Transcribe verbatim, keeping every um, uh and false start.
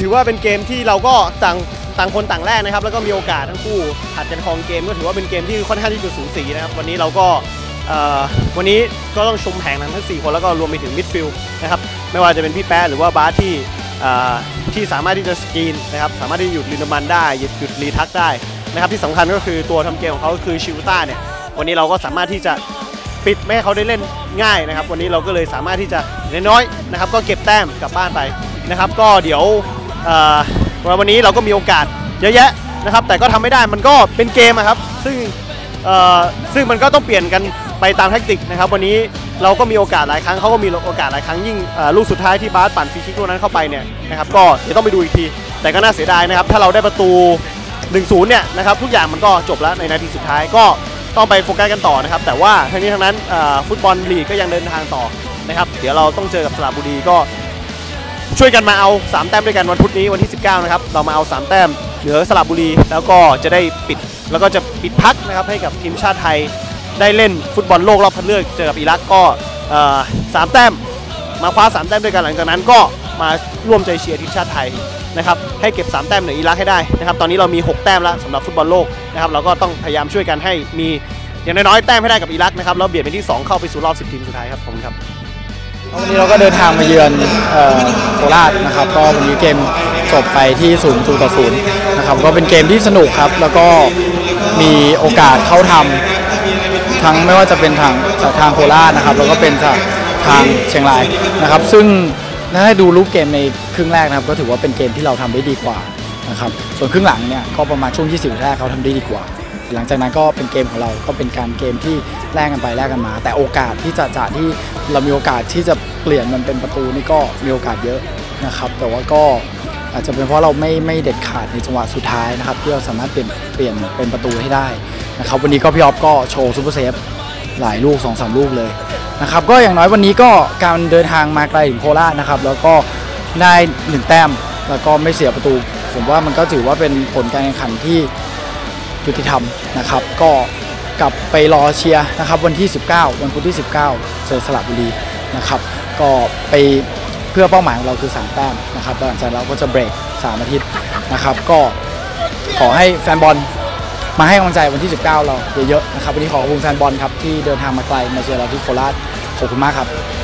อว่าเป็นเกมที่เราก็ต่างต่างคนต่างแรกนะครับแล้วก็มีโอกาสทั้งคู่ผัดกันครองเกมก็ถือว่าเป็นเกมที่ค่อนข้างที่จะสูสีนะครับวันนี้เราก็วันนี้ก็ต้องชมแผงทั้งสี่คนแล้วก็รวมไปถึงมิดฟิลด์นะครับไม่ว่าจะเป็นพี่แป๊ะหรือว่าบาสที่ที่สามารถที่จะสกรีนนะครับสามารถที่จะหยุดลินดามันได้หยุดหยุดรีทักได้นะครับที่สำคัญก็คือตัวทำเกมของเขาคือชิวต้าเนี่ยวันนี้เราก็สามารถที่จะปิดไม่ให้เขาได้เล่นง่ายนะครับวันนี้เราก็เลยสามารถที่จะน้อยๆนะครับก็เก็บแต้มกลับบ้านไปนะครับก็เดี๋ยววันนี้เราก็มีโอกาสเยอะแยะนะครับแต่ก็ทำไม่ได้มันก็เป็นเกมครับซึ่งซึ่งมันก็ต้องเปลี่ยนกันไปตามแทคติกนะครับวันนี้เราก็มีโอกาสหลายครั้งเขาก็มีโอกาสหลายครั้งยิ่งลูกสุดท้ายที่บาสปั่นฟรีคิกลูกนั้นเข้าไปเนี่ยนะครับก็เดี๋ยวต้องไปดูอีกทีแต่ก็น่าเสียดายนะครับถ้าเราได้ประตู หนึ่งศูนย์ เนี่ยนะครับทุกอย่างมันก็จบแล้วในนาทีสุดท้ายก็ต้องไปโฟกัสกันต่อนะครับแต่ว่าทั้งนี้ทั้งนั้นฟุตบอลลีกก็ยังเดินทางต่อนะครับเดี๋ยวเราต้องเจอกับสระบุรีก็ช่วยกันมาเอาสามแต้มด้วยกันวันพุธนี้วันที่สิบเก้านะครับเรามาเอาสามแต้มเหนือสระบุรีแล้วก็จะได้ปิดแล้วก็จะปิดพักนะครับให้กับทีมชาติไทยได้เล่นฟุตบอลโลกรอบคัดเลือกเจอกับอิรักก็สามแต้มมาคว้าสามแต้มด้วยกันหลังจากนั้นก็มาร่วมใจเชียร์ทีมชาติไทยนะครับให้เก็บสามแต้มเหนืออิรักให้ได้นะครับตอนนี้เรามีหกแต้มแล้วสำหรับฟุตบอลโลกนะครับเราก็ต้องพยายามช่วยกันให้มีอย่างน้อยๆแต้มให้ได้กับอิรักนะครับแล้วเบียดเป็นที่สองเข้าไปสู่รอบสิบทีมสุดท้ายครับผมครับวันนี้เราก็เดินทางมาเยือนโคราชนะครับก็วันนี้เกมจบไปที่ศูนย์ต่อศูนย์นะครับก็เป็นเกมที่สนุกครับแล้วก็มีโอกาสเข้าทำทั้งไม่ว่าจะเป็นทางจากทางโคราชนะครับแล้วก็เป็นจากทางเชียงรายนะครับซึ่งถ้าดูรูปเกมในครึ่งแรกนะครับก็ถือว่าเป็นเกมที่เราทำได้ดีกว่านะครับส่วนครึ่งหลังเนี่ยก็ประมาณช่วงยี่สิบนาทีแรกเขาทำได้ดีกว่าหลังจากนั้นก็เป็นเกมของเราก็เป็นการเกมที่แลกกันไปแลกกันมาแต่โอกาสที่จะจ่าที่เรามีโอกาสที่จะเปลี่ยนมันเป็นประตูนี่ก็มีโอกาสเยอะนะครับแต่ว่าก็อาจจะเป็นเพราะเราไม่ไม่เด็ดขาดในจังหวะสุดท้ายนะครับที่เราสามารถเปลี่ยนเปลี่ยนเป็นประตูให้ได้นะครับวันนี้ก็พี่ออฟก็โชว์ซูเปอร์เซฟหลายลูก สองสาม ลูกเลยนะครับก็อย่างน้อยวันนี้ก็การเดินทางมาไกลถึงโคราชนะครับแล้วก็ได้หนึ่งแต้มแล้วก็ไม่เสียประตูผมว่ามันก็ถือว่าเป็นผลการแข่งขันที่ยุติธรรมนะครับก็กลับไปรอเชียร์นะครับวันที่สิบเก้าวันพุธที่สิบเก้าเจอสระบุรีนะครับก็ไปเพื่อเป้าหมายของเราคือสามแต้มนะครับหลังจากเราก็จะเบรกสามอาทิตย์นะครับก็ขอให้แฟนบอลมาให้กำลังใจวันที่สิบเก้าเราเยอะๆนะครับวันนี้ขอขอบคุณแฟนบอลครับที่เดินทางมาไกลมาเชียร์เราที่โคราชขอบคุณมากครับ